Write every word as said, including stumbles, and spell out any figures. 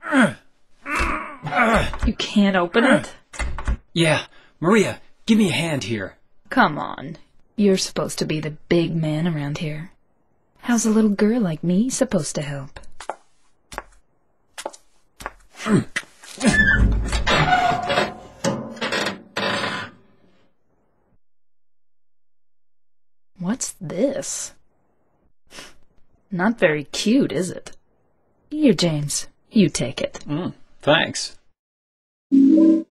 You can't open it? Yeah, Maria, give me a hand here. Come on. You're supposed to be the big man around here. How's a little girl like me supposed to help? What's this? Not very cute, is it? Here, James. You take it. Mm, thanks.